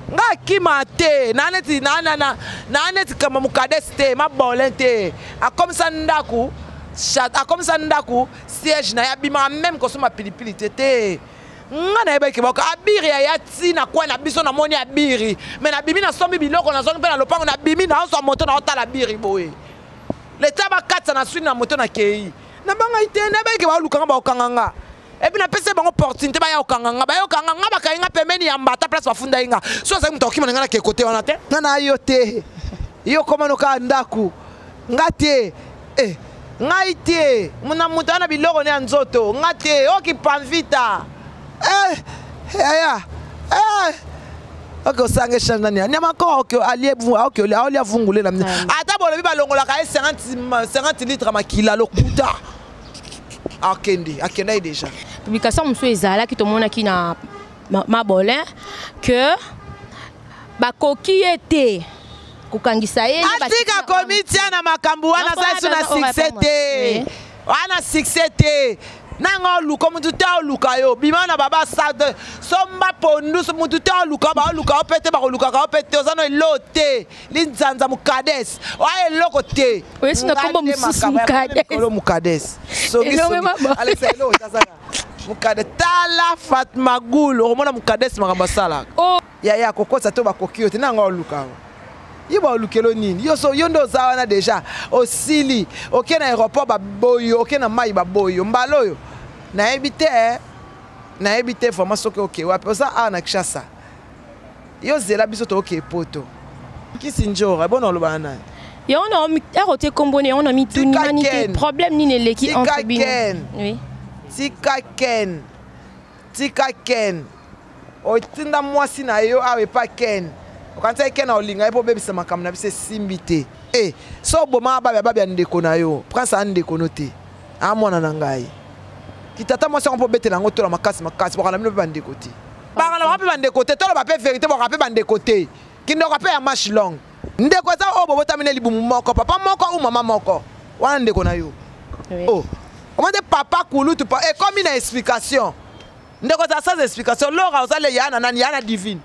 nga kimate naneti kama mukadeste mabolente akomisa ndaku siège na ya bima même ko soma pilipili tete nga na yeba kiboko abiri ya tina kwa na biso na moni abiri mais na bimi na sombi biloko na zone pe na lopango na bimi na so moto na otala abiri boye le taba katsa na swing na moto na kei na banga itende ba ke ba lukanga ba okanganga et puis na pese bango opportunité ba ya okanganga ba kainga pemeni ya mbata place bafunda inga so za mtu okima ngana ke kote wana te na yo te yo koma no ka ndaku ngate ngaite muna mutana biloko ne nzoto ngate okipanvita sange shana ni nyama ko ke aliebu alia vungule la ata bolo biba longola ka 50 litres makila lokuta akende déjà publication monsieur ezala ki to mona ki na mabolin que bakoki ete kukangisa ye atika komitia na makambu wana sasa na succès wana succès nanga luka mutu ta luka yo bimana baba sade somba pondu mutu ta luka ba luka opete ba luka ka opete ozano elote linzanza mukades wa eloko te wesu na kombo mukades so Alexa elo tazana mukades tala Fatma Gul omona mukades makambasala ya kokosa to bakokio te nanga luka yiba lukelo nini yo so yondo zawana deja osili oke na aéroport ba boyo oke na mai ba boyo mbaloyo na ebite vraiment soki oke wapi oza na Kishasa yo zela biso to oke poto kisinjora bona loba na yo on a roté kombone on a mis tout humanité problème ni ne leki entre bino oui tika ken o tinda mwasi na yo awe pa ken quand tu es olinga epo bebisa makambo na bise simbite so boma baba ndeko na yo prends ça ndeko noté amona na ngai kitata mo soko betela ngo tola makasi bakala mino ba ndeko te bakala ba ba ndeko te tola ba pe vérité ba pe ba ndeko te kindo ka pe ya marche long ndeko za obo botamine libumu moko papa moko ou mama moko wana ndeko na yo comment de papa kulutu pa comme une explication ndeko za sans explication lora osale yana nani yana divine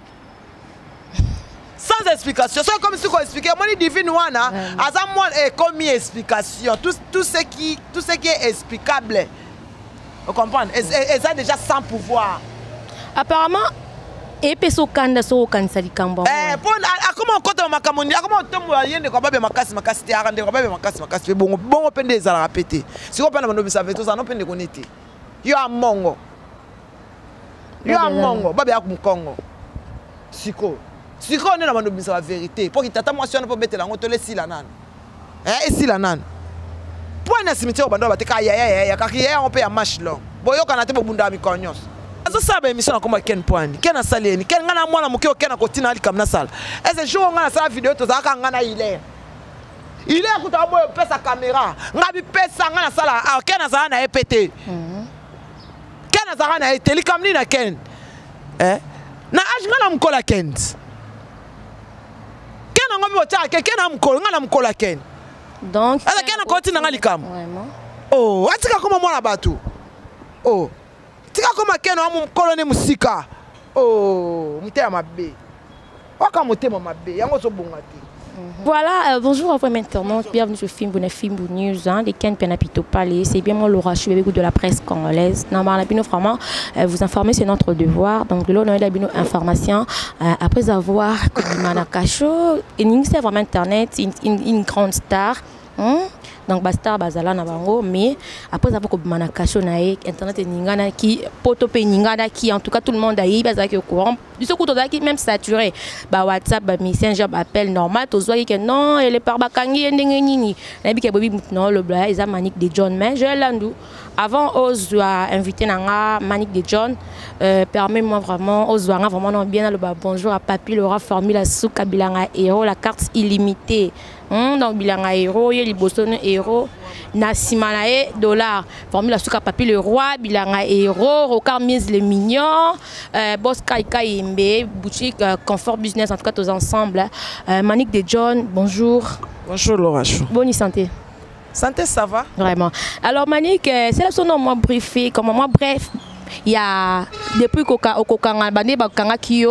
sans explication. C'est comme si on expliquait. Moi, divine wana, azamon est comme une explication. Tout ce qui est explicable. Vous comprenez? Et ça déjà sans pouvoir. Apparemment, et peso kanda so kansa likambo. Comment on compte makamundi? Comment on tombe yende ko babe makasi te arande ko babe makasi bongo pende za répéter. Si on pende manobi ça fait tout ça non pende konete. Yo amongo. Babe akumkongo. Siko. Si on est dans la vérité, pour qu'il t'attende, moi, si on ne peut pas mettre la honte, laisse la nan. Ici la nan. Pour un cimetière, on va te faire on peut marcher long. Boyo quand on a été bunda mi cognos. Ça ça ben mission comme Ken point. Ken a salé ni Ken ngana mwana mukio Ken a continue ali comme na sala. Est-ce jour ngana sa vidéo to za ka ngana il est kuta boyo pesa caméra. Ngabi pesa ngana sala Ken a za na EPT. Ken a za na teli comme ni na Ken. Na age ngana mkola Ken. Donc, oh, atika koma mwana batu. Oh, tika koma keno amu kolone musika. Oh, mutema mabe. Waka mutema mabe, yango so bongati. Voilà, bonjour à vous maintenant, bienvenue sur Fimbo News, les Ken Penapito Palais, c'est bien moi Laura, je suis avec vous de la presse congolaise. Normalement, vraiment, vous informer c'est notre devoir, donc là on a eu information après avoir Manakacho, c'est vraiment internet, une grande star. Donc basta bazala na bango mais après avoir comme manakacho na internet ningana qui potope ningana qui en tout cas tout le monde a eu bazaki au courant du ce coup qui même saturé ba WhatsApp ba Messenger appel normal to zoa que non elle est par bakangi ndenge nini na bi ke bobi non le bla eza Manic de John mais je landu avant Ozwa invité nanga Manic de John permet-moi vraiment Ozwa vraiment non bien le bonjour à Papi Laura formule souka bilanga héros la carte illimitée. Donc bilanga héros yeli bosono héros nasimanae dollar formule souka Papi le roi bilanga héros Rocard mise les mignons boss Kaika Imbe boutique confort business en tout cas tous ensemble Manic de John bonjour. Bonjour Laura. Bonne santé. Santé, ça va? Vraiment. Alors Manic, c'est là son nom moi briefé, comme moi bref, il y a depuis Kokanga Bandé Bakanga Kyo,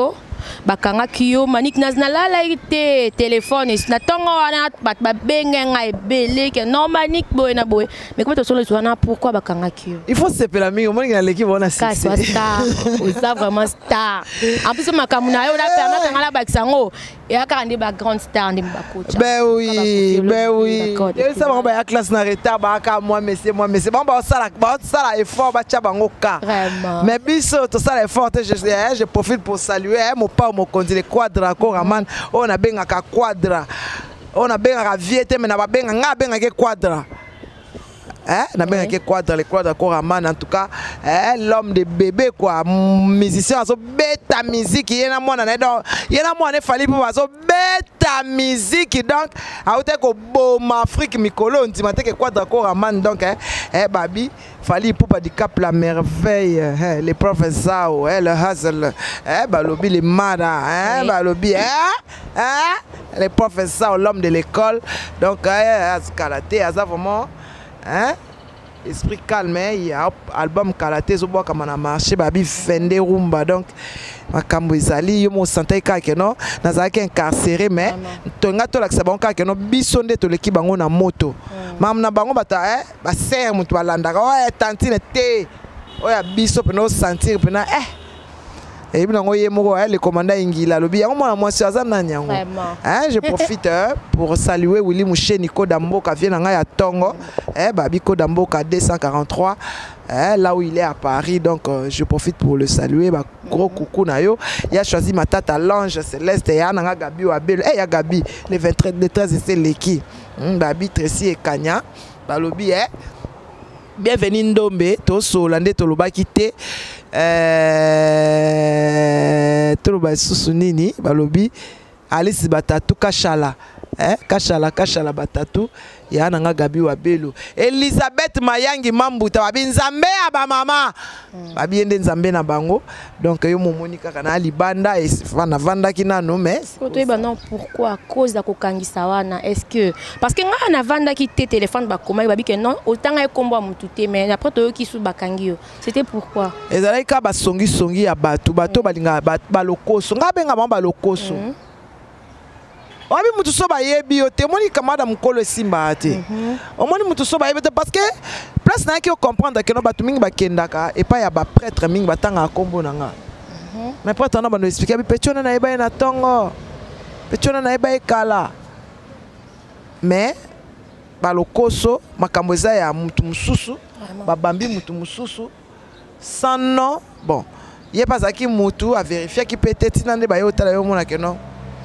bakanga kiyo manik naznala ite téléphone na tongo wana ba benga ebele ke non manik boy na boy mais comment to solo wana pourquoi bakanga kiyo il faut se peler mingi moni na l'équipe on a star ça vraiment star en plus makamuna yo na permettre ngala bakisango et akandi ba grande star ndi ba coach ben oui et ça va ba classe na retard ba ka moi monsieur bon ba sala effort ba tia bango ka mais biso to sala effort je profite pour saluer mon père mon conduit Quadra Koraman on a benga ka Quadra on a benga viete mais na ba benga nga benga ke Quadra na benga ke Quadra les Quadra Koraman en tout cas l'homme de bébé quoi musicien so beta musique yena mwana na donc yena mwana fali pour so beta musique donc a ote ko boma Afrique mikolo ndima te ke Quadra Koraman donc babi fali pour pas du cap la merveille les professeurs le hustle balobi les mara balobi les professeurs l'homme de l'école donc karaté ça vraiment esprit calme il y a album karaté zo boka mana marché babi fende rumba donc makambo izali yo mo santai ka ke no nazaki incarcéré mais tonga to la sabon ka ke no bisonde to leki bango na moto mam na bango bata ba ser mutu balanda ka tantine te oya biso peno sentir pena et bien le commandant Ingila lobi moi je profite pour saluer Willy Mouché Nico Damboka vient à Tongo Babiko Damboka 243 là où il est à Paris donc je profite pour le saluer gros coucou na yo il a choisi ma tata l'ange céleste et Ananga Gabi ou Abel ya Gabi le 23 le 13 c'est l'équipe Babi Tracy et Kanya balobi bienvenue Ndombe to solande to lobaki te toloba susu nini balobi Alice Batatu Kashala Kashala Batatu ya nanga Gabi wa Belo Elisabeth Mayangi Mambuta babi nzambe ya ba mama babi ende nzambe na bango donc yo momoni kaka na libanda et vanda kina no mais non pourquoi à cause da kokangisa wana est-ce que parce que nga na vanda ki te téléphone ba koma babi que non autant ay kombo mutute mais après to ki su bakangi yo c'était pourquoi ezalaki ka ba songi ya bato balinga ba lokoso nga benga ba lokoso Obi mutu so ba yebi yo te moni kamada mukolo simba te. Omoni mutu so ba yebi te parce que place na ki o comprendre que no batu mingi ba kendaka et pas ya ba prêtre mingi batanga kombo nanga. Mais prêtre na ba no expliquer bi pechona na eba na tongo. Pechona na eba kala. Mais ba lokoso makambo eza ya mutu mususu, ba bambi mutu mususu. Sans nom, bon, il pas ça qui mutu à vérifier qui peut-être nande ba yo tala yo mona que non.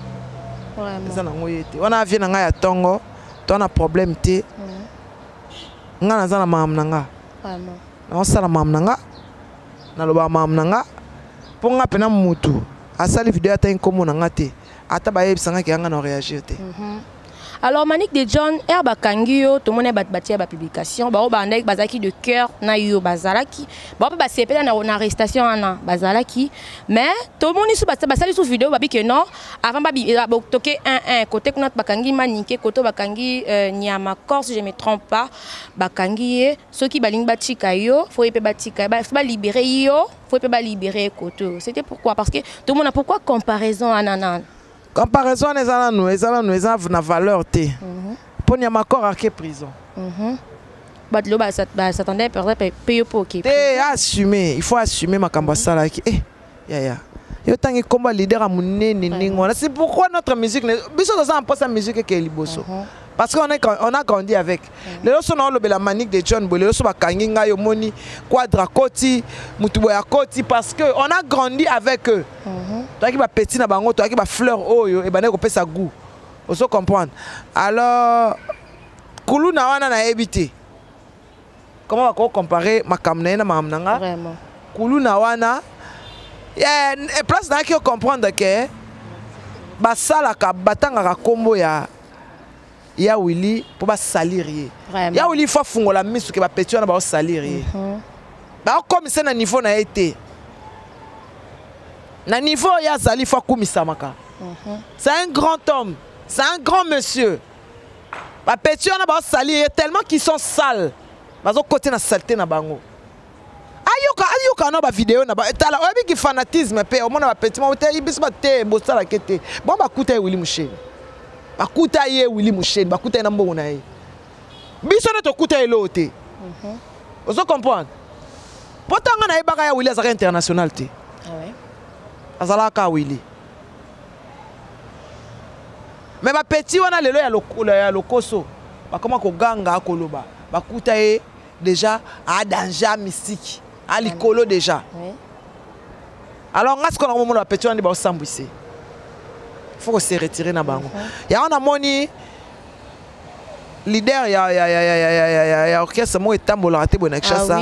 On a vu nga ya tongo, on a problème te. Nga na zana mam nanga. Vraiment. On sala mam nanga. Na loba mam nanga. Pour nga pena mutu. Asali vidéo ata inkomo nanga te. Ata ba yebisanga ki nga na réagir te. Alors Manick de John herba kangio tout le monde batia ba publication ba banda bazaki de cœur na yo bazalaki ba ba sepela na arrestation na bazalaki mais tout le monde ici basali sous vidéo babi que non avant babi toquer un côté que notre bakangi manique côté bakangi nyama corps si je me trompe pas bakangi ceux qui baling batika yo faut epé batika ba libérer yo faut epé ba libérer côté c'était pourquoi parce que tout le monde a pourquoi comparaison ananan comparaison les ana na valeur te pour n'y a encore à prison s'attendait payer pour qui assumer il faut assumer ma kambasala qui ya yo tangi combat leader à munene ningo c'est pourquoi notre musique biso ça en passe la musique que liboso parce qu'on a grandi avec les leçons on le la Manick de John Bolé leçons ba kanginga yo moni Quadra Koti mutuboya Koti parce que on a grandi avec eux toi qui va petit na bango toi qui va fleur oyo et bané ko pesa goût on se comprendre alors kulu na wana na ebité comment on va comparer makamna na mamnanga vraiment kulu na wana et place na qui comprendre que basala ka batanga kombo ya Willy pour ba salir ya Willy faut fungola misu ke ba petit na ba salir ba comme c'est na niveau na été na niveau ya zali faut kumisa maka c'est un grand homme c'est un grand monsieur ba petit na ba salir tellement qu'ils sont sales bazo côté na saleté na bango ayo luka na ba vidéo na ba tala oyebi ki fanatisme pe omona ba petit mo te biso ba te bosala kete bon ba kuta Willy Musheni ba kuta ye Willy Musheni ba kuta na mbongo na ye biso na to kuta elote ozo comprendre potanga na yebaka ya Willy azaka international te ah ouais azalaka Willy mais ba petit wana lelo ya lokoso ba koma ko ganga koloba ba kuta ye déjà à danger mystique à l'icolo déjà oui. Alors ngas ko na mo na petit wana ba sambwise faut se retirer na bango ya on a moni leader ya orchestre mo etambola raté bona chassa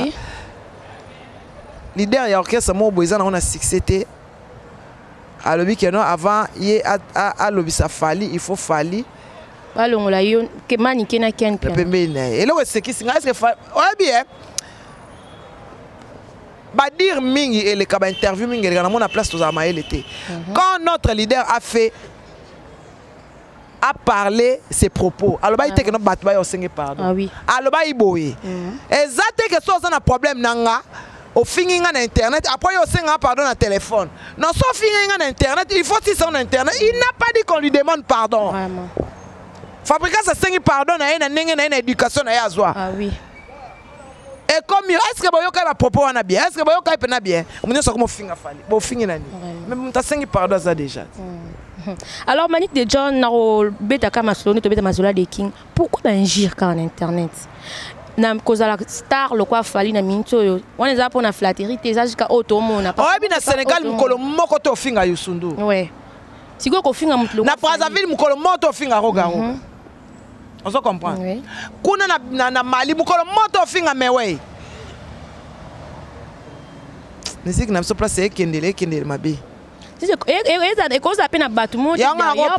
leader ya orchestre mo boiza na on a succès té alobi que non avant ye a lobi sa fali il faut fali balongola yo ke mani kena ken pe pembena elo se ki singa est-ce que ouais bien ba dire mingi et le kaba interview mingi na mona place to za maele té quand notre leader a parlé ses propos aloba ite que no battu ba yo senge pardon ah oui aloba iboye exacte que so na problème nanga au finginga na internet après yo senga pardon na téléphone non so finginga na internet il faut si son internet il n'a pas dit qu'on lui demande pardon vraiment fabricant ça sengi pardon na ena ndenge na éducation na ya zwa ah oui et comme est-ce que boyo ka ba propos na bien est-ce que boyo ka pena bien on so comme finga fali bo fingi nani même ta sengi pardon ça déjà alors Manick de John naro beta kama solo to beta mazola de King pourquoi d'ingir quand en internet na cause la star le quoi fali na minto on est là pour na flatterie tes âges ka otomo na pas bi na Sénégal mukolo moko to finga yusundu ouais siko ko finga mutlo na Brazzaville mukolo moto finga rogaro on se comprend kuna na Mali mukolo moto finga mewe musique na so place ekendele mabe et cause à peine à battre mon na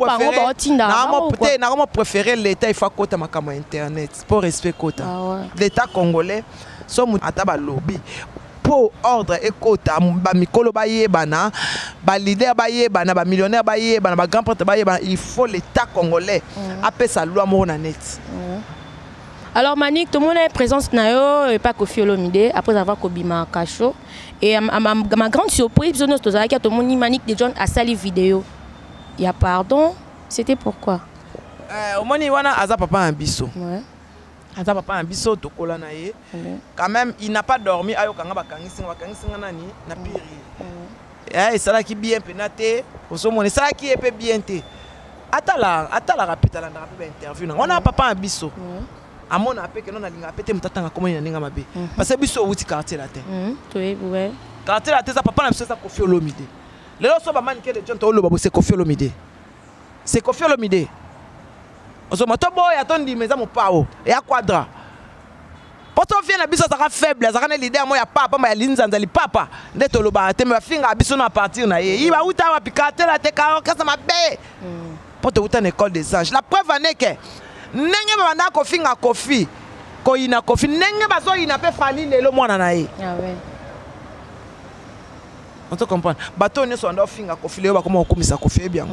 préféré l'état il faut kota makama internet pour respect kota l'état congolais somme ataba lobby pour ordre et kota ba mikolo ba yebana ba leader ba yebana ba millionnaire ba yebana ba grand prêtre ba yebana il faut l'état congolais appeler sa loi mo na net. Alors Manick, tout le monde est présence na yo pas Koffi Olomide après avoir Kobima Kacho et ma grande surprise nous tout ça tout le monde Manick de John a sali vidéo. Il y a pardon, c'était pourquoi au moni wana aza papa un biso. Ouais. Aza papa un biso to kola na ye. Quand même il n'a pas dormi ayo kanga bakangisinga nani na piri. Eh ça là qui bien penaté, au somone ça qui est bien té. Atala rapita la interview. On a papa un biso. Amona ape que non alinga apete mutatanga comment ina ninga mabe parce que biso wuti quartier la terre oui ouais quartier la terre ça papa na biso ça Koffi Olomide le so ba man ke de John to loba c'est Koffi Olomide ozo moto boya tondi meza mo pao ya quadra poto vient na biso ça faible ça kana leader mo ya papa ma ya linzanza li papa ndeto loba te me finga biso na partir na ye iba uta wa quartier la terre ka ça mabe poto uta na école des anges la preuve en est que nenge banda kofinga Koffi ko ina Koffi nenge bazo ina pe fali lelo mwana na ye ah ouais on te comprend bato ne so ndo finga Koffi lelo bakoma okomisa Koffi bien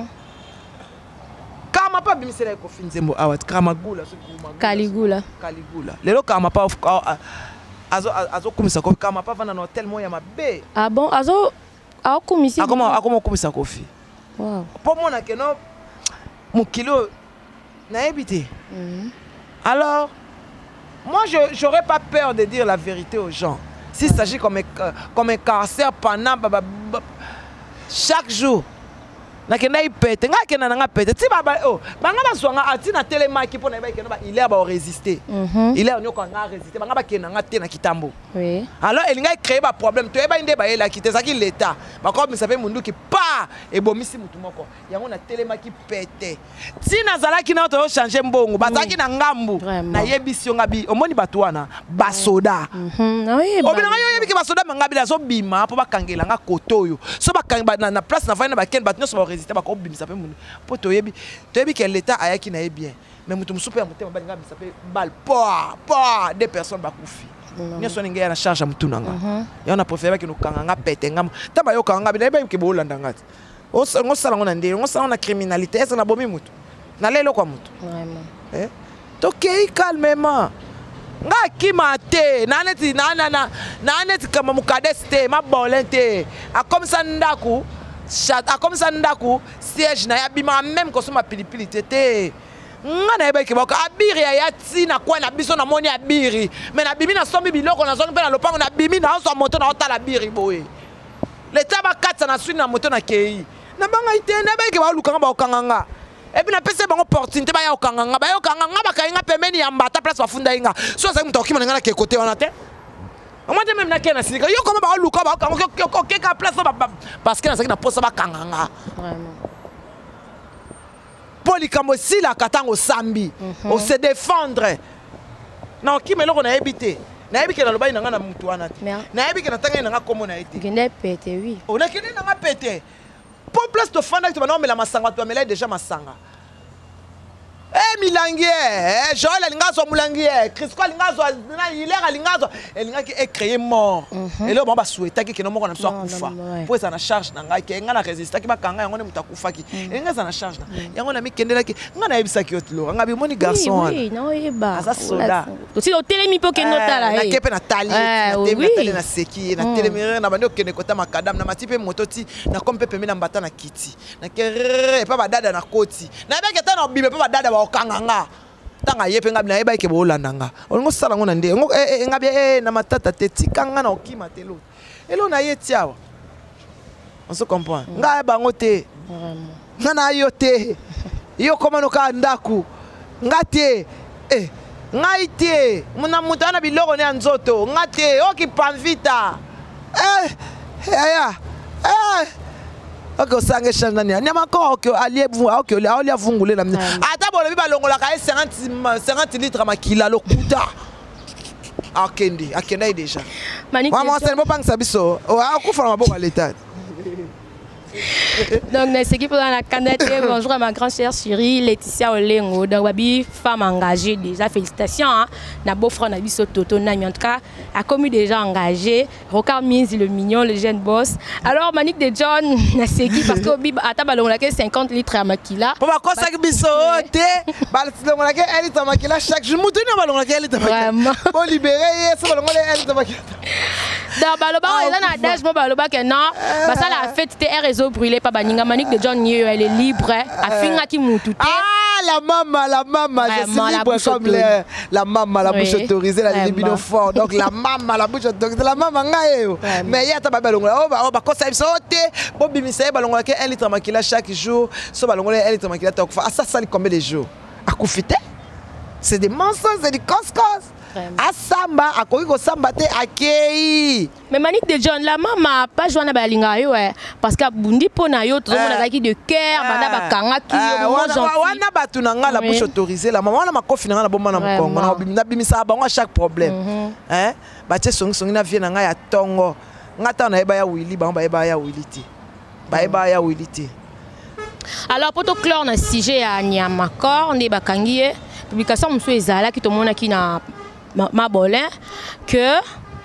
kama pa bimisela Koffi nzembo awat kama gula so Caligula lelo kama pa azo komisa Koffi kama pa vana na hotel moya mabe ah bon azo akomisi akoma okomisa Koffi wow po mona ke no mukilo naébité. Alors, moi, j'aurais pas peur de dire la vérité aux gens. S'il s'agit comme un cancer pendant chaque jour, nakenda ipete nga kena nga pete ti baba oh banga baswanga atina telema ki pona ba kena ba il est ba résister il est nyoko nga résister banga ba kena nga te na kitambo oui alors il nga créer ba problème to eba inde ba ela ki te saki l'état ba ko mi sape mundu ki pa e bomisi mutu moko yango na telema ki pete ti na zala ki na to changer mbongo bazaki na ngambu na yebisi nga bi omoni batu wana basoda oui obina nga yo yebi ki basoda mangabi la so bima po bakangela nga kotoyo so bakangela na place na vaina ba ken batno so résister ba ko bimisa pe mundu po to yebi que l'état ayaki na bien mais mutu musupe ya mutema balinga bimisa pe bal po deux personnes ba kufi ni so ninga na charge mutu nanga ya na préférer que nous kanga pete ngam taba yo kanga bi na ba ke bo landa ngati o sala ngona ndé on sala na criminalité ça na bomi mutu na lelo kwa mutu vraiment to kei calmement nga kima te na neti kama mukadesi te mabolin te akomisa ndaku siège na ya bima même kosoma pilipili te nga na yeba ke bako abiri ya tina kwa na biso na moni abiri mais na bimi na sombi biloko na zongi pe na lopango na bimi na so moto na otala biri boye le taba katsa na swing na moto na kei na banga ite na ba ke ba lukanga ba okanganga et puis na pese bango opportunité ba ya okanganga ba yo kanganga ba kainga pemeni ya mbata place ba funda inga so za mto okima ngana ke côté wana te moi même na kena sika yo comment ba luka ba okanga ke ka place parce que na saki na posa ba kanganga Vraiment. Polikambo si la katango sambi on se défendre na okima eloko na ebité na yebi ke na lobai na ngana mutu wana te na yebi ke na tanga na ngako na ete Gende pete oui. on a kene na ngapete pour place de fanda que tu vas la masanga tu vas déjà masanga eh milangi Joël alingazo mulangi Crisco alingazo na Hilaire alingazo elingaki est créé mort et là bon ba souhaiter que no moko na so akufa pour ça na charge na ngai ke ngana résister ki bakanga yango ne mutakufaki engaza na charge na yango na mikendela ki ngana yebisa ki otlo ngabi moni garçon oui non yeba asa soda aussi au télémi po keno tala na kepe na tali na tele na seki na télémire na bando kene kota makadam na matipe mototi na kompe pembe na mbata na kiti na kere pa ba dada na koti na beke ta na bibe pa ba dada okanganga tanga yepe ngabi na yeba ke bolandanga olingo sala ngona nde ngabi na matata te tikanga na okima telo elo na yetiawa on se comprend nga bango te ngana yo te yo komano ka ndaku ngate ngai te muna mutu ana biloko ne nzoto ngate okipamvita aya ok osange change nani nyama ko ok alia vungule na ata bolobi balongola ka 50 litres makila lokuta akende déjà maman c'est bon pang sabiso akufa maboko à l'état. Donc, c'est qui pour la candidature. Bonjour à ma grande chère chérie Laetitia Olengo. Donc, Babi, femme engagée déjà. Félicitations. Hein. Na beau frère Nabiso Toto Nami. En tout cas, a commis déjà engagé. Rocard Minzi, le mignon, le jeune boss. Alors, Manique de John, c'est qui parce que Bib a tabalon la 50 litres à Makila. Pour ma cause, ça biso, balon la elle est à Makila chaque jour. Moutou n'a balon la elle est à Makila. Pour libérer, ça balon la elle est à Makila. Dans Baloba, il a un adage, moi, Baloba, que non. Parce que la fête était réseau brûlé par Baninga. Manique de John, elle est libre. A finga qui moutou. Ah, la maman, je suis libre comme la maman, la bouche autorisée, la libido fort. Donc la maman, la bouche autorisée, la maman, mais il y a ta balongola. Oh, bah, quand ça il saute, bon, bimisa, balongola, elle est tranquille chaque jour. So balongola, elle est tranquille. Ah, ça, ça, combien de jours? À Koufité? C'est des mensonges, c'est des coscos. Asamba akoki samba te akei mais Manique de John la maman pas joindre balinga yo parce que bundi pona yo tout le mondeaki de cœur banda bakanga ki wana batu na nga la bouche autorisée la maman na makofi na nga na bomba na mkongo na bimisa bango à chaque problème hein ba tie songi na vie na nga ya tongo ngata na eba ya wili bango ba eba ya wiliti ba eba ya wiliti. Alors pour tout clore na sujet ya Nyamakor ne bakangi publication muso ezala ki to mona ki na ma bolin que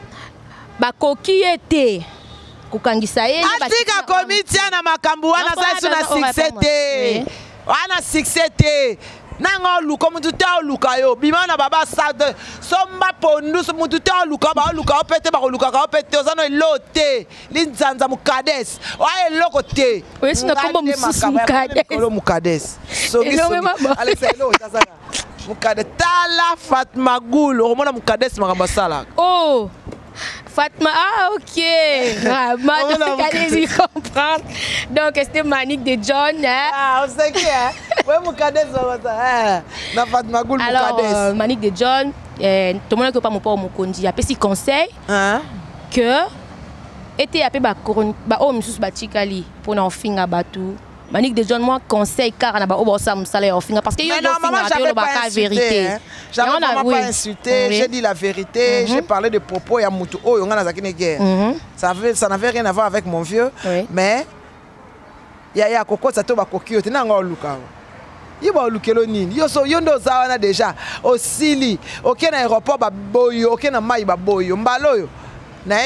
bakoki ete kokangisa ye atika komitia na makambu wana sasa na succès te wana succès te nanga luka mutu ta luka yo bimana baba sade somba pondu so mutu ta luka ba luka opete ba luka ka opete ozano elote linzanza mukades wa eloko te oui sino kombo mususu mukades so Alex elo tazana mukade tala Fatma Goul omona mukades makambasala oh Fatma ah ok vraiment allez-y comprendre donc c'était Manique de John ah on sait qui ouais mukades na Fatma Goul mukades alors Manique de John tout le monde que pas mon père mokondi a pesi conseil que était appelé ba o mususu ba chikali pour na finga batu Manique de John, moi, conseil car on a pas salaire au final parce que mais non, maman, j'avais pas insulté. J'avais vraiment pas insulté. J'ai dit la vérité. J'ai parlé de propos. Il y a Moutou. Oh, on a zakine guerre. Ça n'avait rien à voir avec mon vieux. Mais il y a Coco, ça tombe à Coquille. Tu n'as pas luka. Il va luka le nid. Yo so yondo zawana déjà. Au Sili, aucun aéroport ba boyo, aucun maï ba boyo. Mbaloyo. Na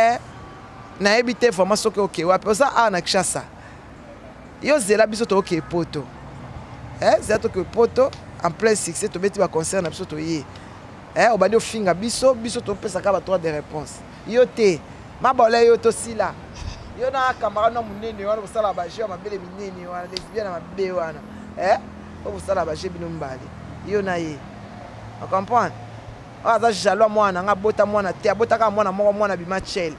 habité vraiment ce que ok. Ouais, pour ça ah na kshasa. Yo zela biso to ke poto zela to ke poto en plein succès to beti ba concert na biso to ye obandi ofinga biso topesaka ba droit de réponse yo te mabola yo to sila yo na camarade no munene wana bosala ba jeu mabele minene wana lesbienne mabe wana bosala ba jeu bino mbali yo na ye on comprend aza jaloux mwana nga bota mwana te abotaka mwana moko mwana bima chel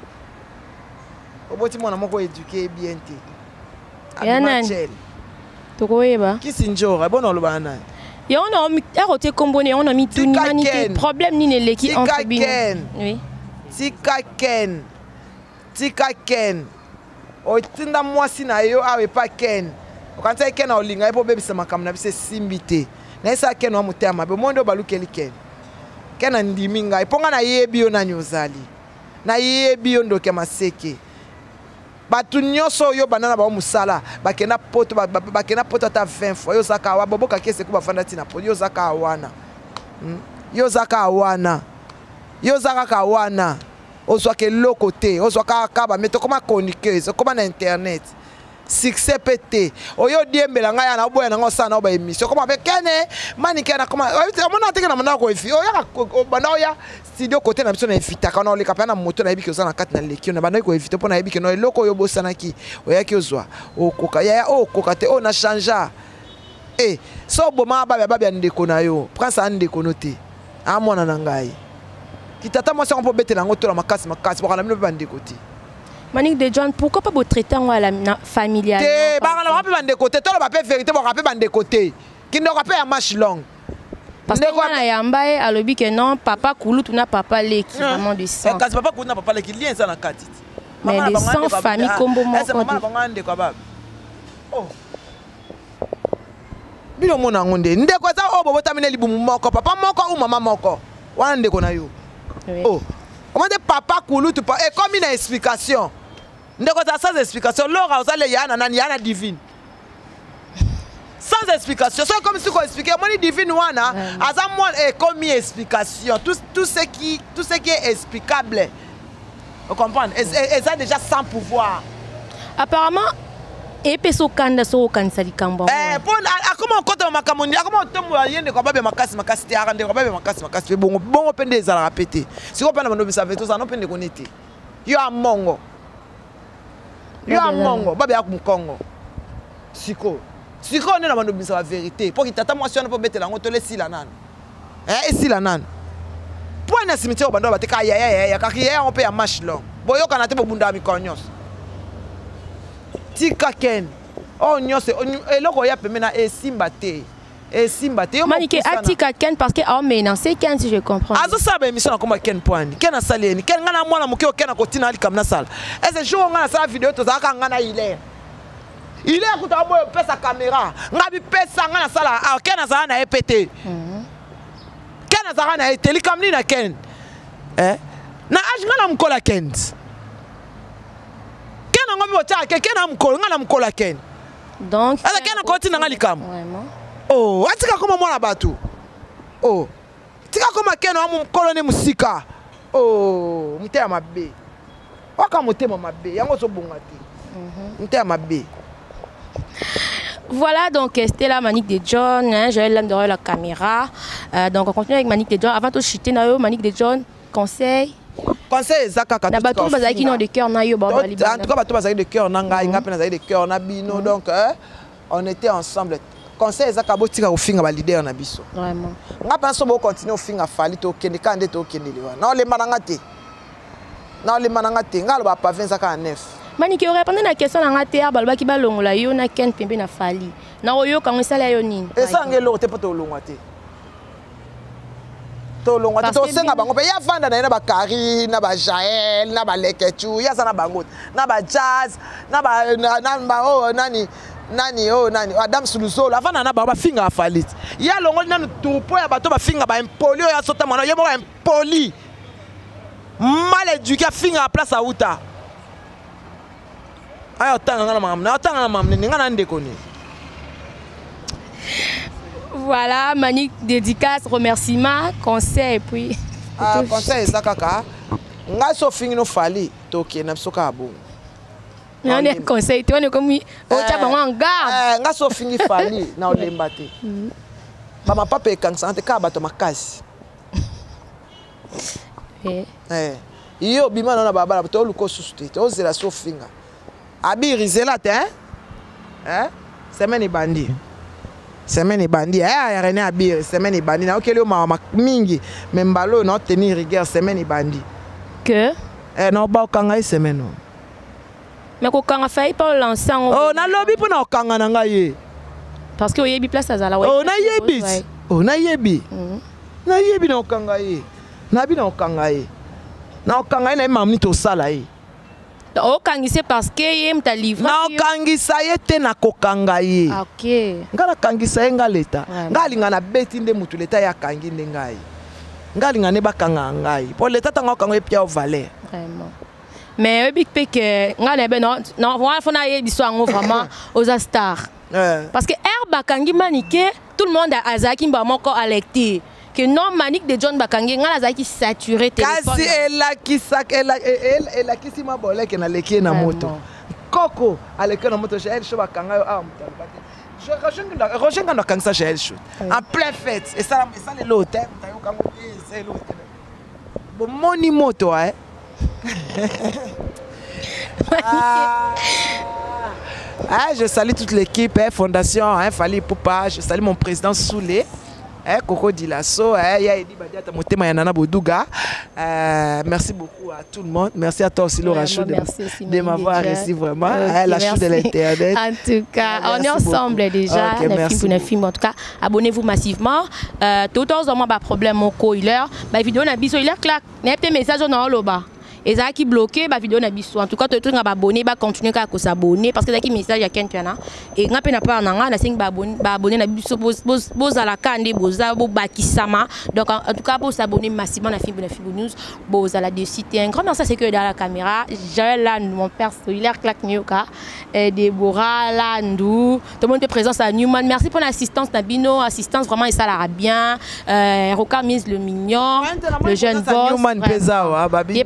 oboti mwana moko éduqué bien te abima chel tokoyeba kisinjora bona oloba na et on a roté combonné on a mis tout humanité problème ni les qui entre bino oui tika ken otinda mwasi na yo awe pa ken okanta ken na olinga epo bebisa makambo na bise simbite na isa ken wa mutema be mondo balukeli ken na ndimi ngai ponga na yebi yo na nyozali na yebi yo ndoke maseke batu nyonso yo banana ba musala bakena poto ata 20 fois yo zaka wa boboka kese ku bafanda tina po yo zaka wana yo zaka wana ozwaka eloko te ozwaka kaba meto koma chroniqueuse koma na internet succès pété oyo diembela ngai ana oboya na ngosana oba émission koma be kene manike na koma omona teke na manda ko ifi oya banda oya studio côté na biso na invita kana oleka pa na moto na yebiki ozana kati na lekio na banda ko invite pona yebiki no eloko oyo bosana ki oya ki ozwa okoka ya okoka te o na changer so boma baba ndeko na yo prince andeko no te amona na ngai kitata moi on peut bête na ngoto la makasi baka na bino bande côté Manique de John pourquoi pas vous traiter en la familiale te baka na pe bande côté to ba pe vérité baka pe bande côté qui ne pas à marche longue parce que na yamba e alobi que non papa Koulou tuna papa leki vraiment de sang quand papa Koulou na papa leki lien ça na kati mais les 100 familles combo mo ko maman bangande kwa baba oh bino mona ngonde ndeko za obo botamine libumu moko papa moko ou maman moko wana ndeko na yo. Oui. Oh, comment dire papa Koulou tu pas et comme une explication. Ndeko ça sans explication. Laura vous allez yana divine. Sans explication. C'est comme si on expliquait moi divine wana asa moi et comme une explication. Tout ce qui est explicable. Vous comprenez? Et ça déjà sans pouvoir. Apparemment et peso kanda so kanisa likambo. Comment on compte makamoni? Comment on tombe yende kwa babe makasi te arande kwa babe makasi bongo pende za répéter. Si on penda manobi savait tout ça non pende konete. Yo a mongo. Babe ya Kongo. Siko ne na manobi sa vérité. Pour que tata moi si on peut mettre la ngoto le sila nan. Sila nan. Pour na cimetière bando ba te ka ya kakiya on peut ya marche long. Boyo kana te bobunda mi konyos. Tika ken oh nyose eloko ya pemena esimba te Manique atika ken parce que oh mais non c'est ken si je comprends azo ça ba émission na koma ken point ken na saleni ken ngana mwana mukio ken na kotina ali kamna sala ese jour ngana sala vidéo to zaka ngana ile kuta boyo pesa caméra ngabi pesa ngana sala ken na sala na EPT ken na sala na eteli kamni na ken na ngana mkola ken donc ala kena koti na ngalikam oh atika koma mwana batu oh tika koma kena wa mukolo ne musika oh mutema mabe waka mutema mabe yango so bonga te mutema mabe. Voilà donc c'était la Manique de John Joël là derrière la caméra donc on continue avec Manique de John avant de chuter na yo Manique de John conseil zaka na bato bazaki no de cœur na yo en tout cas bato bazaki de cœur na ngai nga pena bazaki de cœur na bino donc on était ensemble conseil zaka botika ofinga ba leader na biso vraiment nga pena so bo continuer ofinga fali to kende kande to kende liwa na ole mananga te nga lo ba pa 20 zaka 9 Manique répondre na question na ngate ya balba ki balongola yo na ken pembe na fali na oyo ka ngisala yo nini esa ngelo te poto longwa te tolonga to senga bango pe ya vanda na ba Kari na ba Jael na ba Lekechu ya sana bango na ba Jazz na ba nani Adam Suluso la vanda na ba finga falit ya longo nanu tupo ya bato ba finga ba impoli ya sota mwana ye mo impoli mal éduqué finga à place à uta ayo tanga na mamne ninga na ndeko ni. Voilà, Manique dédicace, remerciement, conseil puis. Conseil ça kaka. Nga so fingi no fali toke na soka abo. On est conseil, tu on comme au tchaba en garde. Nga so fingi fali na olemba te. Ba ma papa e kansante ka bato makasi. Yo bima na babala to luko suste to zela sofinga abiri zela te semaine bandi ya rene abiri semaine bandi na okeli o mama mingi membalo no tenir rigueur semaine bandi que no ba okanga semaine mais ko kanga fay pas l'ensemble oh na lobby pour na okanga na ngai parce que oyebi place azala oh na yebi na yebi na okanga na bi na okanga na okanga na mamni to sala okangise parce que ye mta livre na okangisa ye te na kokanga ye OK ngala kangisa ye nga leta ngalinga na beti nde mutu leta ya kangi nde ngai ngalinga ne bakanga ngai po leta tanga okanga pia o valer vraiment mais big que ngala be non fona ye biso ngo vraiment aux stars parce que herba kangi manike tout le monde a azaki mba moko alecté que non manique de John Bakangi ngala zaki saturé téléphone kasi ela kisima bole ke na leki na moto koko aleki na moto chez show bakanga je na kangsa chez show en plein fête et ça le l'hôtel tayo kango c'est l'hôtel bon moni moto je salue toute l'équipe Fondation Fali Poupa, je salue mon président Soulé Coco Dilasso, Yaedi Badiata Motema Yanana Boudouga. Merci beaucoup à tout le monde. Merci à toi aussi, Laura Chou, de m'avoir reçu vraiment. La chou de l'Internet. En tout cas, on est ensemble déjà. En tout cas, abonnez-vous massivement. Tout le temps, pas problème au coiler. Ma vidéo n'a biso, il a clac. N'a pas de message dans le bas. Et ça qui bloqué la vidéo na biso en tout cas tout abonné ba continuer à s'abonner parce que ça qui message ya Ken Piana et nga pe na pas nanga na 5 ba abonné na biso boza la kande boza bo bakisama donc en tout cas pour s'abonner massivement na Fimbo News boza la de citer un grand merci c'est que dans la caméra Joël là mon père Hilaire Clack Nyoka Deborah Landou tout le monde est présent à Newman merci pour l'assistance Nabino assistance vraiment et ça la bien Roca Mise le mignon le jeune boss Newman Pezawa babi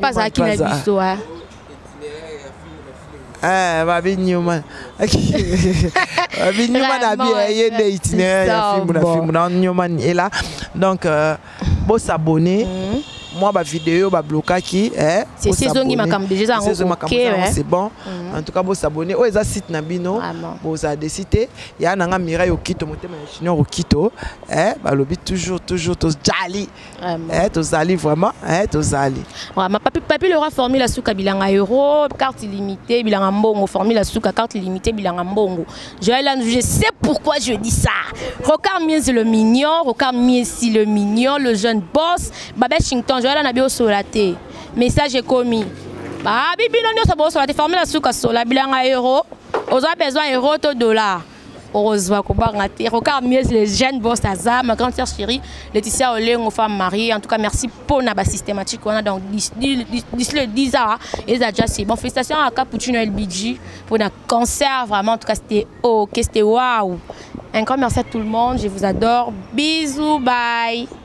Babi Newman. Babi Newman a bien aidé itinéraire Newman est là. Donc, bon s'abonner. Moi, ma vidéo, ma blocaki. C'est saison qui m'a comme déjà c'est bon. En tout cas, bon s'abonner. Oh, ça site Nabino. Bon, ça décidé. Il y a un Mireille au Kito, mon thème chinois au Kito. Bah, le but toujours tous jali. Tous jali vraiment. Tous jali. Ma papi le roi formule la souka bilanga euro, carte illimitée, bilanga mbongo, formule la souka carte illimitée, bilanga mbongo. Je sais pourquoi je dis ça. Regarde mieux le mignon, regarde mieux si le mignon, le jeune boss, Babé Washington. Joël n'a pas solaté. Message est commis. Bah, bibi non ça va solaté. Formule la souka sola bilanga euro. Aux a besoin euro to dollar. Heureusement qu'on va rater. Regarde mieux les jeunes boss Taza, ma grande sœur chérie, Laetitia Oleng, aux femmes mariées. En tout cas, merci pour la systématique. On a donc 10 ans. Et ça déjà c'est bon. Félicitations à Capuchino LBG pour un concert. Vraiment, en tout cas, c'était ok, c'était waouh. Un grand merci à tout le monde. Je vous adore. Bisous, bye.